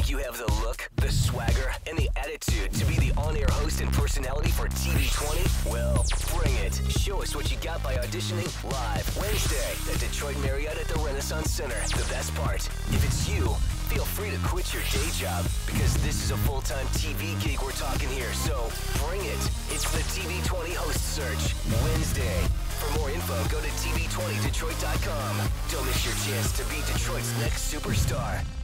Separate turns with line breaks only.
you have the look, the swagger, and the attitude to be the on-air host and personality for TV20? Well, bring it. Show us what you got by auditioning live Wednesday at Detroit Marriott at the Renaissance Center. The best part, if it's you, feel free to quit your day job because this is a full-time TV gig we're talking here, so bring it. It's the TV20 host search, Wednesday. For more info, go to TV20detroit.com. Don't miss your chance to be Detroit's next superstar.